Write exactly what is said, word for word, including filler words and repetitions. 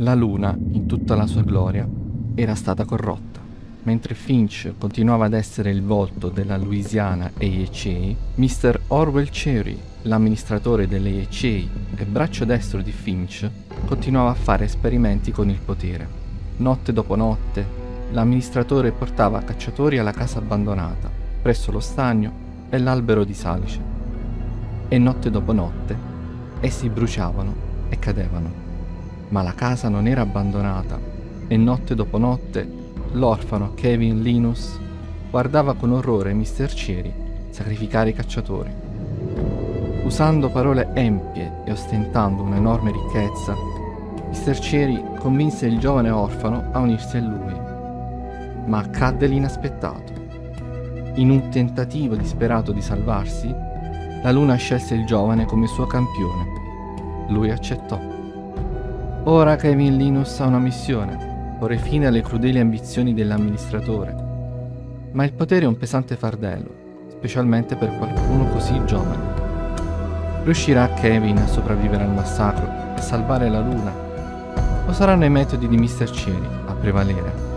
La luna, in tutta la sua gloria, era stata corrotta. Mentre Finch continuava ad essere il volto della Louisiana A H A, mister Orwell Cherry, l'amministratore dell'A H A e braccio destro di Finch, continuava a fare esperimenti con il potere. Notte dopo notte, l'amministratore portava cacciatori alla casa abbandonata, presso lo stagno e l'albero di salice. E notte dopo notte, essi bruciavano e cadevano. Ma la casa non era abbandonata e notte dopo notte l'orfano Kevin Linus guardava con orrore mister Cherry sacrificare i cacciatori. Usando parole empie e ostentando un'enorme ricchezza, mister Cherry convinse il giovane orfano a unirsi a lui. Ma accadde l'inaspettato. In un tentativo disperato di salvarsi, la luna scelse il giovane come suo campione. Lui accettò. Ora Kevin Linus ha una missione: porre fine alle crudeli ambizioni dell'amministratore. Ma il potere è un pesante fardello, specialmente per qualcuno così giovane. Riuscirà Kevin a sopravvivere al massacro e salvare la luna? O saranno i metodi di mister Cherry a prevalere?